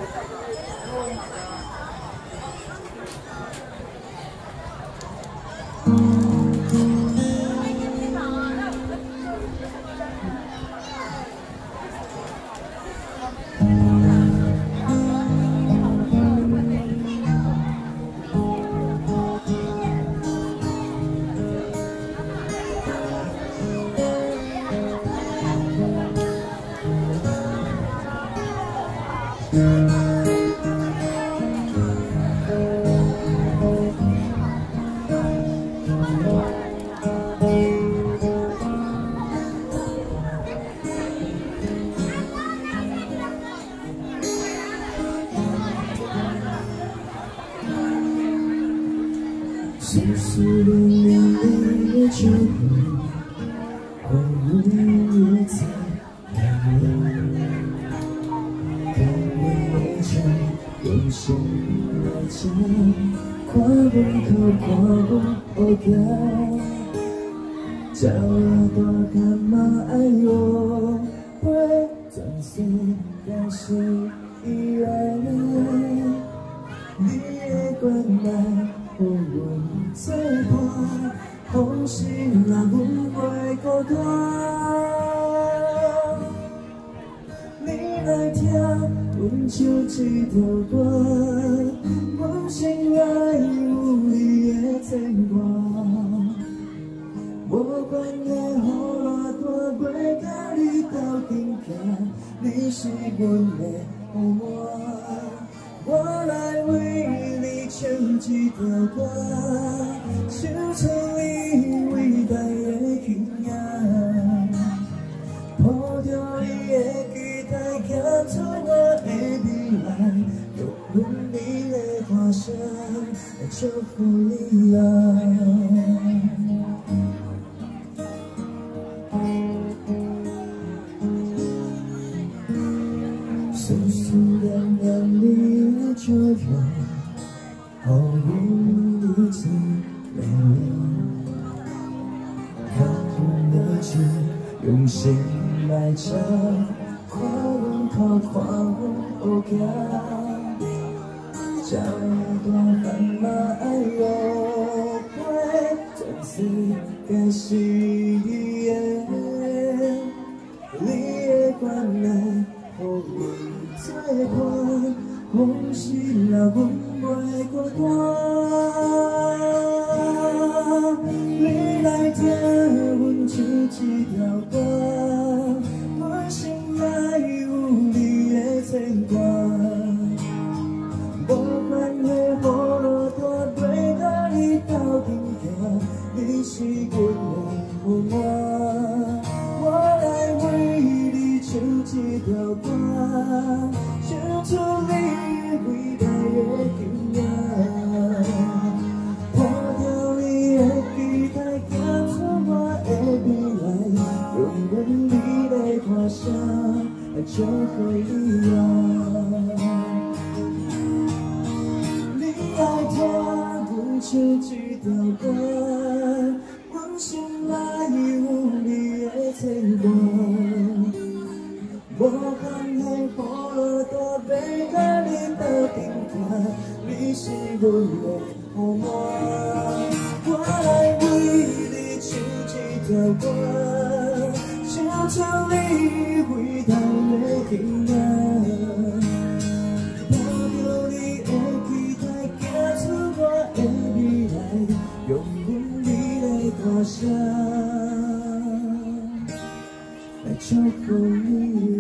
细细的眼里的酒红，回忆也在流淌。看我唱，用心来唱，跨门口跨过我家，叫我多看嘛爱我，会转身感谢依然你的关爱。 予阮作伴，风声让阮袂孤单。你来听，阮唱一条歌，阮心内有你的牵挂。无管会雨偌大，袂甲你斗阵行，你是阮的雨伞。我来为你唱一条歌，唱出你伟大的形象，抱着你的期待，走出我的未来，用阮美的歌声来祝福你啊！素素凉凉的酒容。 好运一直没有，看我去用心来唱，跨门口跨我家，叫大喊嘛爱我，会真是感谢你的关爱，予阮作伴，风是让阮。 袂孤单，你来听阮唱一条歌，阮心内有你的牵挂。无管会雨偌大，袂甲你斗阵行，你是阮的雨伞。我来为你唱一条歌，唱出你伟大的形。 抱着你的期待，走出我的未来，用阮美丽歌声来祝福你啊！你来听阮唱一条歌，阮心内有你的牵挂。无管会雨偌大，袂甲你斗阵行。 你是阮的雨伞，我来为你唱一条歌，唱出你伟大的形象，抱着你的期待，走出我的未来，用阮美丽歌声来祝福你。